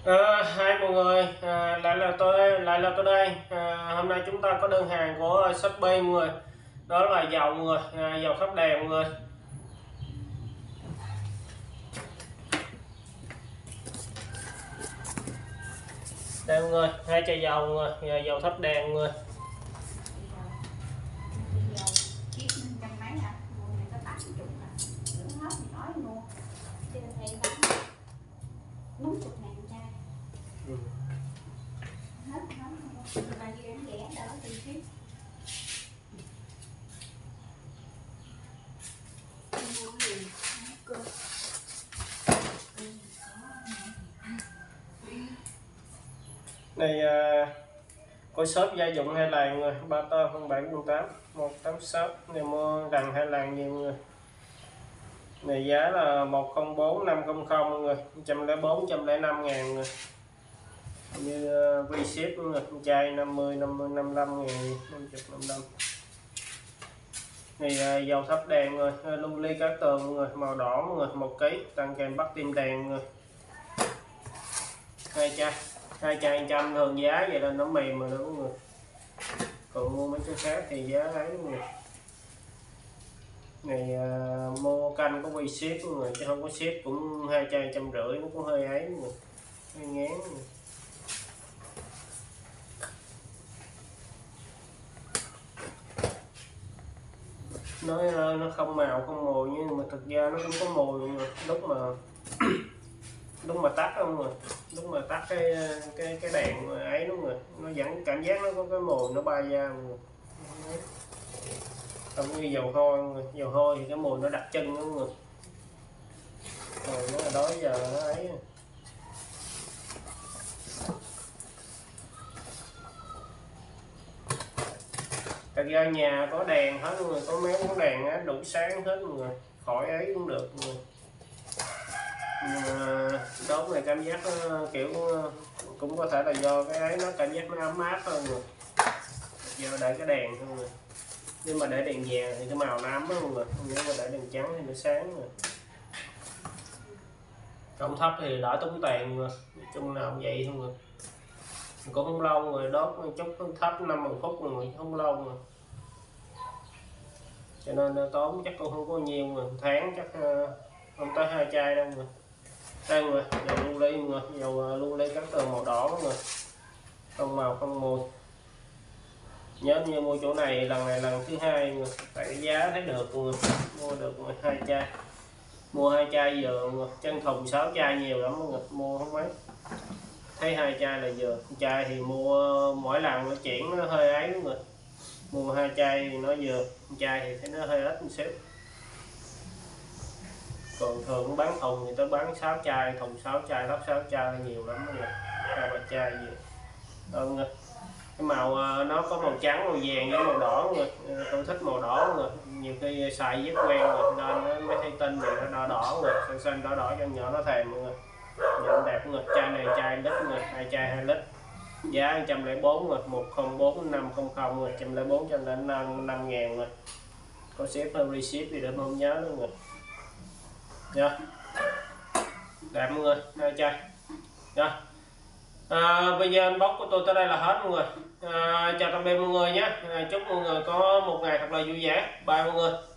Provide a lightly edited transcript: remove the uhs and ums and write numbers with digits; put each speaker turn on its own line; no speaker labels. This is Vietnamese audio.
Hai mọi người, lại là tôi đây. Hôm nay chúng ta có đơn hàng của Shopee mọi người, đó là dầu mọi người, dầu thắp đèn mọi người. Đây mọi người, hai chai dầu mọi người, dầu thắp đèn mọi người. Này coi shop gia dụng hai làng người, ba tơ 0718 186 này, mua đằng hai làng gì mọi người. Này giá là 104 500 mọi người, 104 105 ngàn người. Như free ship mọi người, chai 50 55 ngàn, 50 55. Này dầu thắp đèn rồi, lưu ly cát tường mọi người, màu đỏ mọi người, 1 kg, tặng kèm bắt tim đèn mọi người. Hai chai 100, thường giá vậy là nó mềm mà đó mọi người. Còn mua mấy cái khác thì giá ấy mọi người. Này mua canh có quy ship mọi người, chứ không có ship cũng hai chai 150, nó cũng hơi ấy mọi người, hơi ngán mọi người. Nói nó không màu không mùi, nhưng mà thực ra nó cũng có mùi mọi người. lúc mà tắt không rồi, lúc mà tắt cái đèn ấy đúng rồi, nó vẫn cảm giác nó có cái mùi nó bay ra mọi người. Không như dầu hôi mọi người. Dầu hôi thì cái mùi nó đặc trưng đúng rồi. Rồi nó là đó giờ nó ấy. Thật ra nhà có đèn hết mọi người, có mấy bóng đèn á, đủ sáng hết mọi người, khỏi ấy cũng được mọi người. Đốt này cảm giác nó kiểu cũng có thể là do cái ấy, nó cảm giác nó ấm áp hơn rồi, do để cái đèn thôi rồi. Nhưng mà để đèn vàng thì cái màu nó ấm đó mọi người, nếu mà để đèn trắng thì nó sáng rồi. Công thấp thì đỡ tốn tiền rồi, nói chung nào vậy thôi rồi. Cũng không lâu rồi, đốt chút thấp 5-10 phút rồi, không lâu rồi, cho nên tốn chắc cũng không có nhiều rồi, tháng chắc không tới 2 chai đâu rồi. Đây mọi người, dầu lưu ly mọi người, dầu lưu ly cát tường màu đỏ mọi người, không màu không mùi. Nhớ như mua chỗ này lần này lần thứ hai mọi người, tại cái giá thấy được mọi người, mua được mọi người, 2 chai, mua 2 chai vừa mọi người, chân thùng 6 chai nhiều lắm mọi người, mua không mấy, thấy 2 chai là vừa. Chai thì mua mỗi lần nó chuyển nó hơi ấy mọi người, mua 2 chai thì nó vừa, chai thì thấy nó hơi ít một xíu. Còn thường bán thùng thì tới bán 6 chai, thùng 6 chai, lắp 6 chai nhiều lắm mọi người, 2-3 chai gì. Cái màu nó có màu trắng, màu vàng với màu đỏ rồi. Tôi thích màu đỏ rồi, nhiều khi xài rất quen rồi nên mới thấy tin này nó đỏ đỏ rồi, xanh xanh đỏ đỏ cho nhỏ nó thèm mọi người. Nhận đẹp người. Chai này chai lít người, 2 chai 2 lít, giá 104 rồi, 104 500 rồi, 104 105 ngàn rồi. Có ship hay reship gì để không nhớ nữa người. Nha. Đẹp mọi người, 2 chai. Nha. Video unbox của tôi tới đây là hết mọi người. Chào tạm biệt mọi người nhé. Chúc mọi người có một ngày thật là vui vẻ. Bye mọi người.